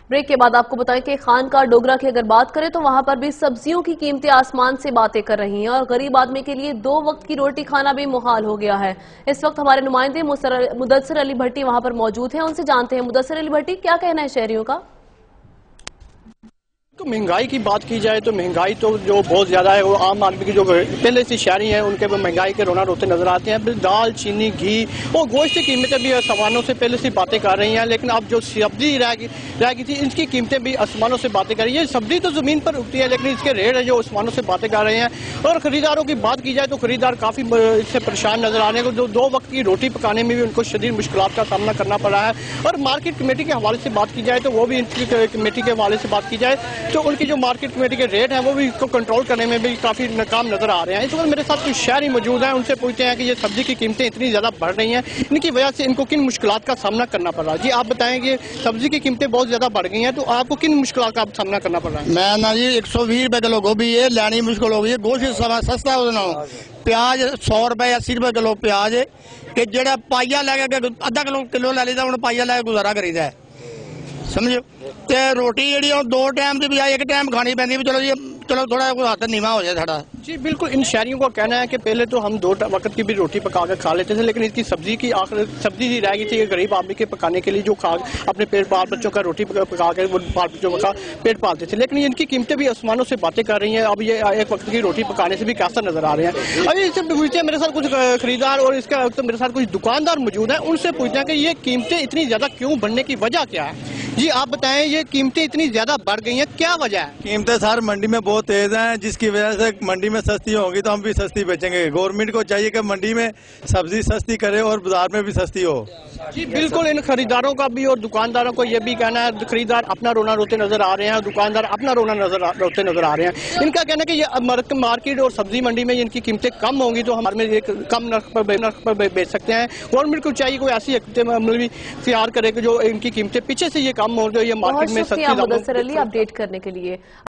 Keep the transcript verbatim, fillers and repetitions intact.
Break کے بعد آپ کو بتائیں کہ خانقاہ ڈوگرہ کی اگر بات کریں تو وہاں پر بھی سبزیوں کی قیمتیں آسمان سے باتیں کر رہی ہیں اور غریب آدمی کے لیے دو وقت کی روٹی کھانا بھی محال ہو گیا ہے۔ اس وقت ہمارے نمائندے مدثر علی بھٹی وہاں پر موجود ہیں، ان سے جانتے ہیں۔ مدثر علی بھٹی، کیا کہنا ہے شہریوں کا؟ مہنگائی کی بات کی جائے تو مہنگائی تو جو بہت زیادہ ہے وہ عام آدمی کی جو پہلے سے شہری ہیں ان کے مہنگائی کے رونا روتے نظر آتے ہیں۔ دال، چینی، گھی اور گوشت کی قیمتیں بھی آسمانوں سے پہلے سے باتیں کر رہی ہیں، لیکن اب جو سبزی رہ گئی رہ گئی تھی ان کی قیمتیں بھی آسمانوں سے باتیں کر رہی ہیں۔ سبزی تو زمین پر اگتی ہے لیکن اس کے ریٹ ہے جو آسمانوں سے باتیں کر رہے ہیں۔ اور خریداروں کی بات کی جائے تو خریدار کافی اس سے پریشان نظر آ رہے ہیں، جو دو وقت کی روٹی پکانے میں بھی ان کو شدید مشکلات کا سامنا کرنا پڑ رہا ہے۔ اور مارکیٹ کمیٹی کے حوالے سے بات کی جائے تو وہ بھی ان کی کمیٹی کے حوالے سے بات کی جائے تو ان کی جو مارکیٹ کمیٹی کے ریٹ ہیں وہ بھی اس کو کنٹرول کرنے میں بھی کافی ناکام نظر آ رہے ہیں۔ اس وقت میرے ساتھ کچھ شہری موجود ہیں، ان سے پوچھتے ہیں کہ یہ سبزی کی قیمتیں اتنی زیادہ بڑھ رہی ہیں، ان کی وجہ سے ان کو کن مشکلات کا سامنا کرنا پڑ رہا ہے۔ جی آپ بتائیں کہ سبزی کی قیمتیں بہت زیادہ بڑھ گئی ہیں تو آپ کو کن مشکلات کا سامنا کرنا پڑ رہا ہے؟ میں نا جی ایک سو بھی روپے کلو گوبھی ہے، لینی مشکل ہو گئی ہے۔ گوشت سستا ہے، پیاز سو روپے اسی روپے کلو پیاز ہے کہ جڑا پائیا لے کے ادھا کلو کلو لے لیتا ہوں پائیا لے کے گزارا کریدا ہے، سمجھو۔ تے روٹی جڑی دو ٹائم دی بجائے ایک ٹائم کھانی پیندی، چلو جی چلو تھوڑا ہاتھ نیوا ہو جائے تھوڑا۔ جی بالکل، ان شہریوں کا کہنا ہے کہ پہلے تو ہم دو وقت کی بھی روٹی پکا کے کھا لیتے تھے، لیکن اس کی سبزی کی آخر سبزی ہی رہ گئی تھی غریب آدمی کے پکانے کے لیے جو کھا اپنے پیٹ بال بچوں کا روٹی پکا کے وہ بال بچوں کا پیٹ پالتے تھے، لیکن ان کی قیمتیں بھی آسمانوں سے باتیں کر رہی ہیں۔ اب یہ ایک وقت کی روٹی پکانے سے بھی کیسا نظر آ رہے ہیں۔ ابھی اس سے پوچھتے ہیں، میرے ساتھ کچھ خریدار اور اس کا میرے ساتھ کچھ دکاندار موجود ہیں، ان سے پوچھتے ہیں کہ یہ قیمتیں اتنی زیادہ کیوں بڑھنے کی وجہ کیا ہے؟ جی آپ بتائیں، یہ قیمتیں اتنی زیادہ بڑھ گئی ہیں، کیا وجہ ہے؟ قیمتیں سر منڈی میں بہت تیز ہیں، جس کی وجہ سے منڈی میں سستی ہوگی تو ہم بھی سستی بیچیں گے۔ گورنمنٹ کو چاہیے کہ منڈی میں سبزی سستی کرے اور بازار میں بھی سستی ہو۔ جی بالکل، ان خریداروں کا بھی اور دکانداروں کو یہ بھی کہنا ہے، خریدار اپنا رونا روتے نظر آ رہے ہیں، دکاندار اپنا رونا نظر روتے نظر آ رہے ہیں۔ ان کا کہنا ہے کہ یہ مارکیٹ اور سبزی منڈی میں ان کی قیمتیں کم ہوں گی تو ہمارے میں کم نرخ پر نرخ پر بیچ سکتے ہیں۔ گورنمنٹ کو چاہیے کوئی ایسی عملی اختیار کرے کہ جو ان کی قیمتیں پیچھے سے یہ کم ہو جو یہ مارکیٹ میں سستی۔ بہت شکریہ مدثر علی اپڈیٹ کرنے کے لیے۔